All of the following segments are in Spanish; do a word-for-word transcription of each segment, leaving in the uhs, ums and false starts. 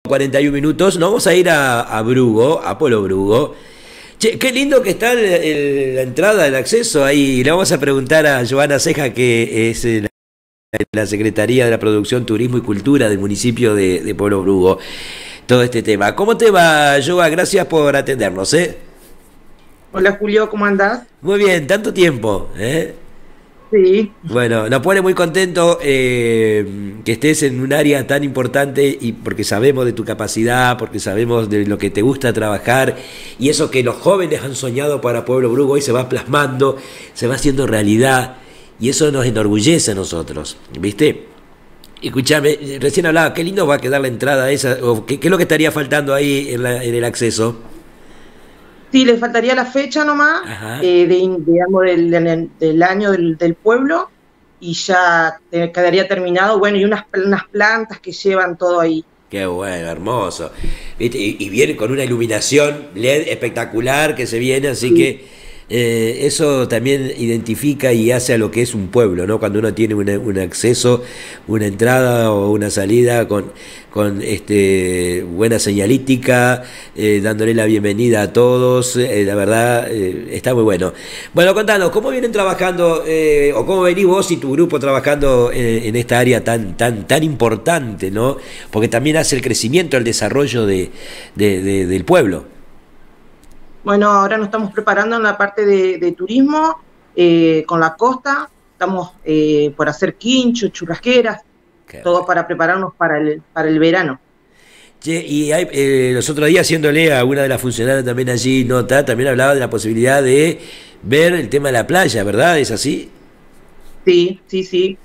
cuarenta y un minutos, nos vamos a ir a, a Brugo, a Polo Brugo. Che, qué lindo que está el, el, la entrada, el acceso ahí. Le vamos a preguntar a Joana Ceja, que es la, la Secretaría de la Producción, Turismo y Cultura del municipio de, de Polo Brugo, todo este tema. ¿Cómo te va, Joa? Gracias por atendernos, ¿eh? Hola Julio, ¿cómo andás? Muy bien, tanto tiempo, ¿eh? Sí. Bueno, nos pone muy contento eh, que estés en un área tan importante, y porque sabemos de tu capacidad, porque sabemos de lo que te gusta trabajar, y eso que los jóvenes han soñado para Pueblo Brugo hoy se va plasmando, se va haciendo realidad, y eso nos enorgullece a nosotros, ¿viste? Escuchame, recién hablaba, qué lindo va a quedar la entrada esa, o qué, qué es lo que estaría faltando ahí en, la, en el acceso. Sí, le faltaría la fecha nomás, eh, de, digamos, del, del, del año del, del pueblo, y ya te, quedaría terminado, bueno, y unas, unas plantas que llevan todo ahí. Qué bueno, hermoso. ¿Viste? Y, y viene con una iluminación L E D espectacular que se viene, así sí. que eh, eso también identifica y hace a lo que es un pueblo, ¿no? Cuando uno tiene una, un acceso, una entrada o una salida con, con este, buena señalística, eh, dándole la bienvenida a todos, eh, la verdad eh, está muy bueno. Bueno, contanos, ¿cómo vienen trabajando eh, o cómo venís vos y tu grupo trabajando en, en esta área tan, tan, tan importante, ¿no? Porque también hace el crecimiento, el desarrollo de, de, de, del pueblo. Bueno, ahora nos estamos preparando en la parte de, de turismo, eh, con la costa, estamos eh, por hacer quincho, churrasqueras, Qué todo bueno. Para prepararnos para el, para el verano. Che, y hay, eh, los otros días, haciéndole a una de las funcionarias también allí nota, también hablaba de la posibilidad de ver el tema de la playa, ¿verdad? ¿Es así? Sí, sí, sí.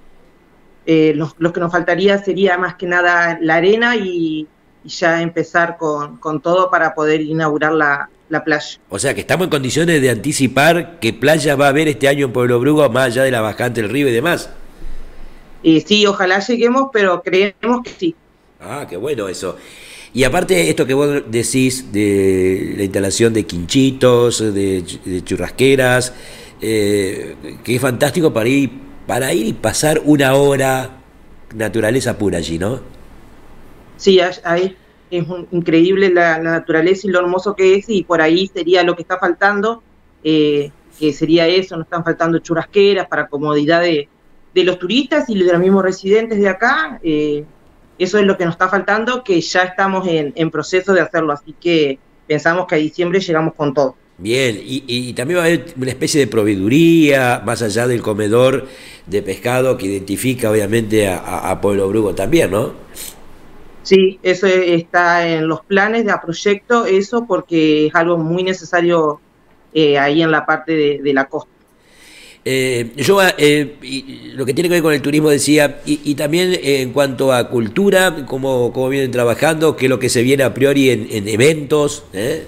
Eh, lo, lo que nos faltaría sería más que nada la arena y, y ya empezar con, con todo para poder inaugurar la, la playa. O sea que estamos en condiciones de anticipar qué playa va a haber este año en Pueblo Brugo, más allá de la bajante del río y demás. Eh, sí, ojalá lleguemos, pero creemos que sí. Ah, qué bueno eso. Y aparte esto que vos decís de la instalación de quinchitos, de, de churrasqueras, eh, que es fantástico para ir, para ir y pasar una hora naturaleza pura allí, ¿no? Sí, ahí es un, increíble la, la naturaleza y lo hermoso que es, y por ahí sería lo que está faltando, eh, que sería eso, nos están faltando churrasqueras para comodidad de, de los turistas y de los mismos residentes de acá. eh, Eso es lo que nos está faltando, que ya estamos en, en proceso de hacerlo, así que pensamos que a diciembre llegamos con todo. Bien, y, y también va a haber una especie de proveeduría, más allá del comedor de pescado que identifica obviamente a, a, a Pueblo Brugo también, ¿no? Sí, eso está en los planes de a proyecto, eso porque es algo muy necesario eh, ahí en la parte de, de la costa. Eh, yo, eh, y lo que tiene que ver con el turismo decía, y, y también eh, en cuanto a cultura, cómo, cómo vienen trabajando, qué es lo que se viene a priori en, en eventos. ¿eh?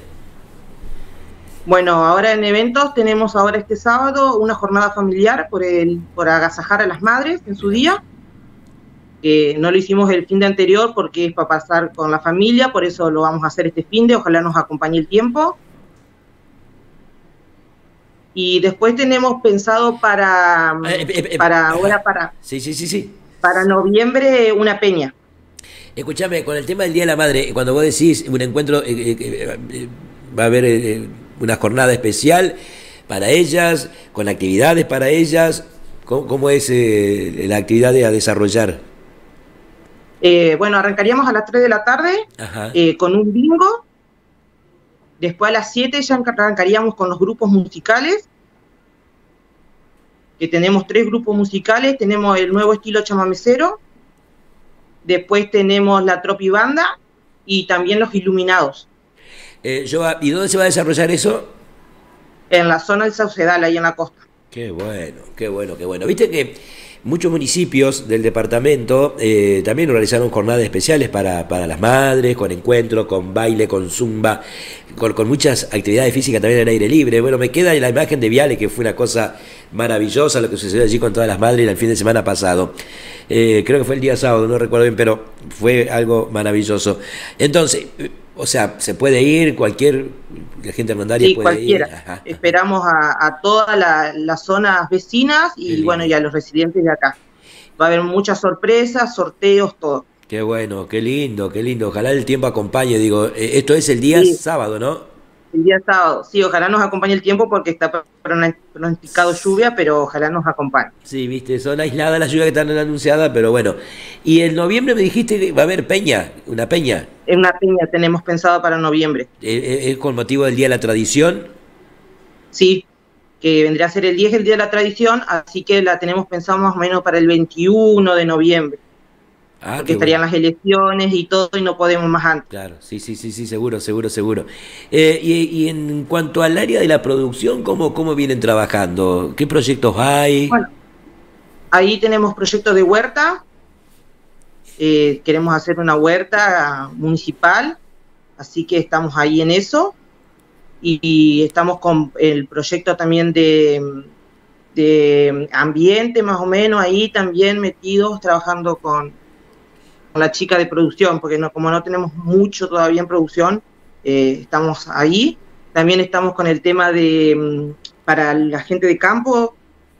Bueno, ahora en eventos tenemos ahora este sábado una jornada familiar por, el, por agasajar a las madres en su día. Que no lo hicimos el fin de anterior porque es para pasar con la familia, por eso lo vamos a hacer este fin de, ojalá nos acompañe el tiempo. Y después tenemos pensado para, eh, eh, eh, para ahora, para, sí, sí, sí, sí. para noviembre, una peña. Escúchame, con el tema del Día de la Madre, cuando vos decís un encuentro, eh, eh, eh, va a haber eh, una jornada especial para ellas, con actividades para ellas, ¿cómo, cómo es eh, la actividad a desarrollar? Eh, bueno, arrancaríamos a las tres de la tarde eh, con un bingo. Después a las siete ya arrancaríamos con los grupos musicales, que tenemos tres grupos musicales. Tenemos el nuevo estilo chamamecero, después tenemos la tropibanda y también los iluminados. Eh, ¿Y dónde se va a desarrollar eso? En la zona del Saucedal, ahí en la costa. Qué bueno, qué bueno, qué bueno. Viste que muchos municipios del departamento eh, también realizaron jornadas especiales para, para las madres, con encuentro, con baile, con zumba, con, con muchas actividades físicas también al aire libre. Bueno, me queda la imagen de Viale, que fue una cosa maravillosa lo que sucedió allí con todas las madres el fin de semana pasado. Eh, creo que fue el día sábado, no recuerdo bien, pero fue algo maravilloso. Entonces, o sea, se puede ir, cualquier, la gente hermandaria sí, puede cualquiera. ir. Ajá. Esperamos a, a todas la, las zonas vecinas y bueno, y a los residentes de acá. Va a haber muchas sorpresas, sorteos, todo. Qué bueno, qué lindo, qué lindo. Ojalá el tiempo acompañe. Digo, eh, esto es el día Sí, sábado, ¿no? el día sábado. Sí, ojalá nos acompañe el tiempo porque está pronosticado lluvia, pero ojalá nos acompañe. Sí, viste, son aisladas las lluvias que están anunciadas, pero bueno. Y en noviembre me dijiste que va a haber peña, una peña. En una peña tenemos pensado para noviembre. Eh, eh, ¿Es con motivo del Día de la Tradición? Sí, que vendría a ser el diez, el Día de la Tradición, así que la tenemos pensado más o menos para el veintiuno de noviembre, Ah, porque qué bueno. estarían las elecciones y todo y no podemos más antes. Claro, sí, sí, sí, sí, seguro, seguro, seguro. Eh, y, y en cuanto al área de la producción, ¿cómo, cómo vienen trabajando? ¿Qué proyectos hay? Bueno, ahí tenemos proyectos de huerta, eh, queremos hacer una huerta municipal, así que estamos ahí en eso, y, y estamos con el proyecto también de, de ambiente, más o menos, ahí también metidos, trabajando con, con la chica de producción, porque no, como no tenemos mucho todavía en producción, eh, estamos ahí. También estamos con el tema de, para la gente de campo,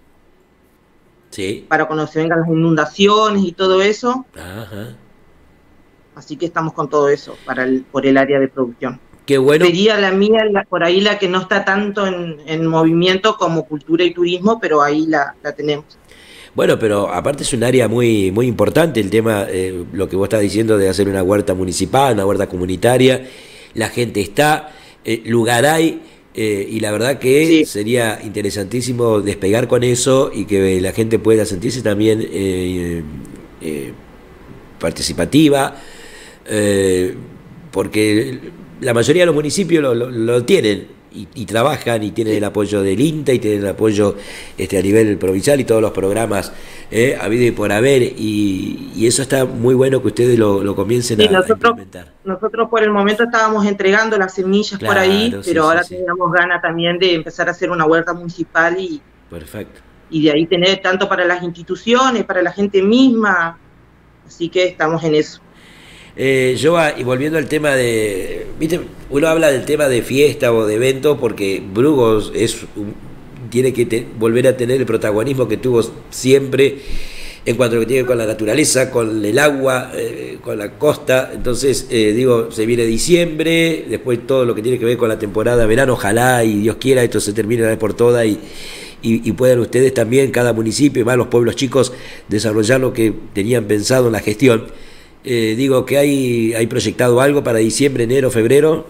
Sí. para cuando se vengan las inundaciones y todo eso. Ajá. Así que estamos con todo eso para el, por el área de producción. Qué bueno. Sería la mía, la, por ahí la que no está tanto en, en movimiento como cultura y turismo, pero ahí la, la tenemos. Bueno, pero aparte es un área muy muy importante el tema, eh, lo que vos estás diciendo de hacer una huerta municipal, una huerta comunitaria. La gente está, eh, lugar hay, eh, y la verdad que Sí, sería interesantísimo despegar con eso y que la gente pueda sentirse también eh, eh, participativa, eh, porque la mayoría de los municipios lo, lo, lo tienen y, y trabajan y tienen sí. el apoyo del INTA y tienen el apoyo este, a nivel provincial y todos los programas eh, habido y por haber, y, y eso está muy bueno que ustedes lo, lo comiencen Sí, a, a nosotros, implementar. nosotros por el momento estábamos entregando las semillas por ahí, Claro, sí, pero sí, ahora sí. teníamos ganas también de empezar a hacer una huerta municipal y, Perfecto. y de ahí tener tanto para las instituciones, para la gente misma, así que estamos en eso. Eh, yo, y volviendo al tema de, viste, uno habla del tema de fiesta o de evento porque Brugos es un- tiene que te- volver a tener el protagonismo que tuvo siempre en cuanto a lo que tiene que ver con la naturaleza, con el agua, eh, con la costa. Entonces, eh, digo, se viene diciembre, después todo lo que tiene que ver con la temporada de verano, ojalá y Dios quiera esto se termine una vez por todas y, y, y puedan ustedes también, cada municipio y más los pueblos chicos, desarrollar lo que tenían pensado en la gestión. Eh, digo que hay, hay proyectado algo para diciembre, enero, febrero.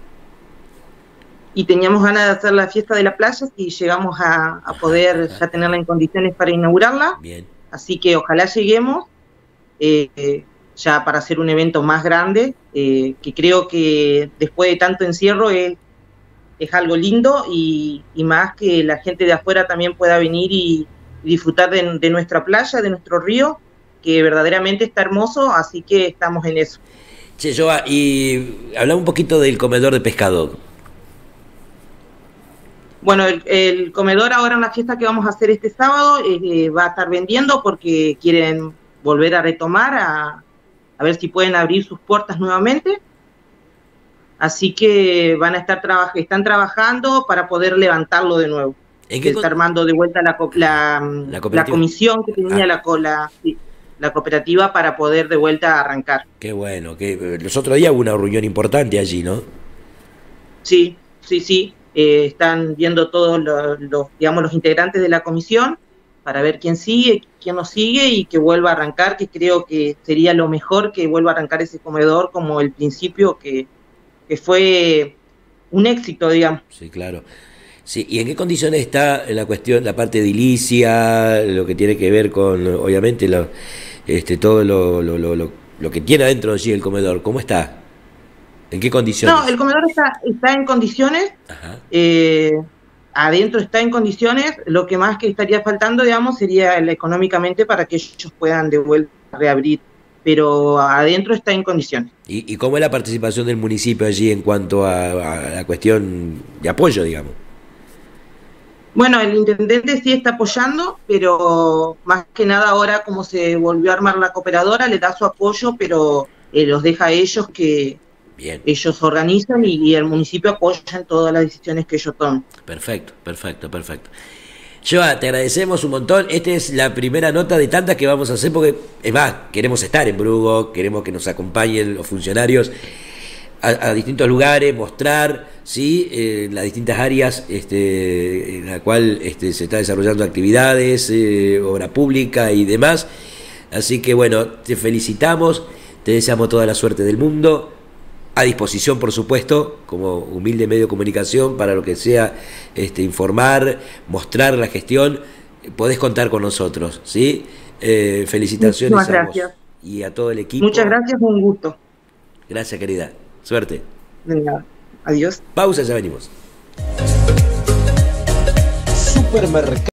Y teníamos ganas de hacer la fiesta de la playa y llegamos a, a Ajá, poder ajá. ya tenerla en condiciones para inaugurarla, Bien. así que ojalá lleguemos eh, eh, ya para hacer un evento más grande, eh, que creo que después de tanto encierro es, es algo lindo y, y más que la gente de afuera también pueda venir y, y disfrutar de, de nuestra playa, de nuestro río, que verdaderamente está hermoso, así que estamos en eso. Che, Joa, y hablamos un poquito del comedor de pescado. Bueno, el, el comedor ahora en la fiesta que vamos a hacer este sábado eh, va a estar vendiendo porque quieren volver a retomar, a, a ver si pueden abrir sus puertas nuevamente. Así que van a estar traba- están trabajando para poder levantarlo de nuevo. ¿En Se qué está con- armando de vuelta la, co- la, la la cooperativa? comisión que tenía Ah, la, co- la, sí, la cooperativa para poder de vuelta arrancar. qué bueno. Que, eh, los otros días hubo una reunión importante allí, ¿no? Sí, sí, sí. Eh, están viendo todos los, los, digamos, los integrantes de la comisión para ver quién sigue, quién no sigue y que vuelva a arrancar, que creo que sería lo mejor que vuelva a arrancar ese comedor como el principio que, que fue un éxito, digamos. Sí, claro. Sí, ¿y en qué condiciones está la cuestión, la parte edilicia, lo que tiene que ver con, obviamente, lo, este, todo lo, lo, lo, lo, lo que tiene adentro allí el comedor? ¿Cómo está? ¿En qué No, el condiciones? comedor está, está en condiciones, Ajá. eh, adentro está en condiciones, lo que más que estaría faltando, digamos, sería el económicamente para que ellos puedan de vuelta reabrir, pero adentro está en condiciones. ¿Y, y cómo es la participación del municipio allí en cuanto a, a la cuestión de apoyo, digamos? Bueno, el intendente sí está apoyando, pero más que nada ahora como se volvió a armar la cooperadora, le da su apoyo, pero eh, los deja a ellos que Bien, ellos organizan y, y el municipio apoya en todas las decisiones que ellos toman. perfecto, perfecto, perfecto. Joa, te agradecemos un montón. Esta es la primera nota de tantas que vamos a hacer porque, es más, queremos estar en Brugo, queremos que nos acompañen los funcionarios a, a distintos lugares, mostrar, ¿sí? Eh, las distintas áreas este, en la cual este, se está desarrollando actividades, eh, obra pública y demás. Así que bueno, te felicitamos, te deseamos toda la suerte del mundo. A disposición, por supuesto, como humilde medio de comunicación, para lo que sea este, informar, mostrar la gestión, podés contar con nosotros, ¿sí? Eh, felicitaciones Muchas a gracias. vos y a todo el equipo. Muchas gracias, fue un gusto. Gracias, querida. Suerte. Venga, adiós. Pausa, ya venimos. Supermercado.